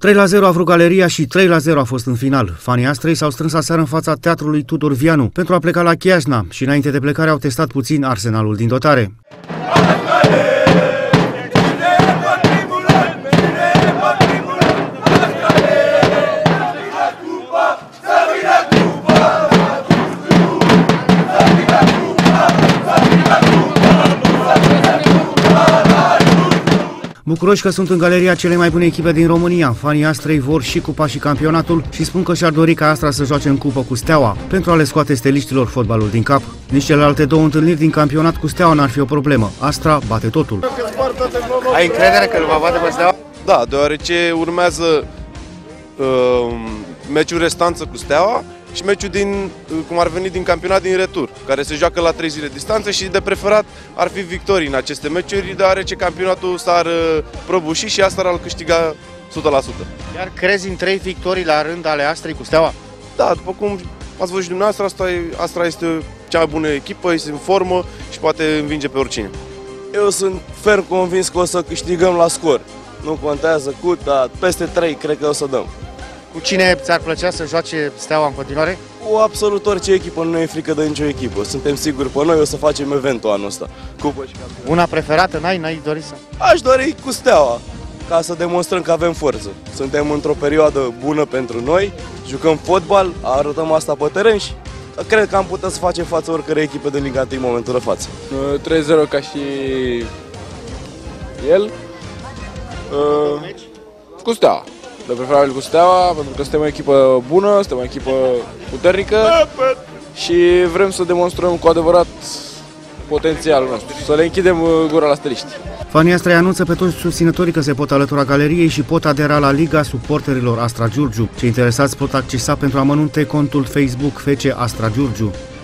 3-0 a vrut Galeria și 3-0 a fost în final. Fanii Astrei s-au strâns aseară în fața teatrului Tudor Vianu pentru a pleca la Chiajna și înainte de plecare au testat puțin arsenalul din dotare. Bucuroși că sunt în galeria cele mai bune echipe din România, fanii Astrei vor și cupa și campionatul și spun că și-ar dori ca Astra să joace în cupă cu Steaua, pentru a le scoate steliștilor fotbalul din cap. Nici celelalte două întâlniri din campionat cu Steaua n-ar fi o problemă. Astra bate totul. Ai încredere că îl va bate pe Steaua? Da, deoarece urmează meciul restanță cu Steaua și meciul cum ar veni din campionat din retur, care se joacă la 3 zile distanță și de preferat ar fi victorii în aceste meciuri, deoarece campionatul s-ar prăbuși și Astra ar câștiga 100%. Iar crezi în 3 victorii la rând ale Astrei cu Steaua? Da, după cum ați văzut și dumneavoastră, Astra este cea mai bună echipă, este în formă și poate învinge pe oricine. Eu sunt ferm convins că o să câștigăm la scor. Nu contează cât, dar peste 3 cred că o să dăm. Cu cine ți-ar plăcea să joace Steaua în continuare? Cu absolut orice echipă, nu e frică de nicio echipă. Suntem siguri pe noi, o să facem eventul anul ăsta. Cupă și campionat. Una preferată? N-ai dorit să? Aș dori cu Steaua, ca să demonstrăm că avem forță. Suntem într-o perioadă bună pentru noi, jucăm fotbal, arătăm asta pe teren și cred că am putea să facem față oricărei echipe din Liga 1 în momentul de față. 3-0 ca și el. Cu Steaua. De preferabil cu Steaua, pentru că suntem o echipă bună, suntem o echipă puternică și vrem să demonstrăm cu adevărat potențialul nostru, să le închidem gura la steliști. Fanii Astrei anunță pe toți susținătorii că se pot alătura galeriei și pot adera la Liga suporterilor Astra Giurgiu. Cei interesați pot accesa pentru amănunte contul Facebook FC Astra Giurgiu.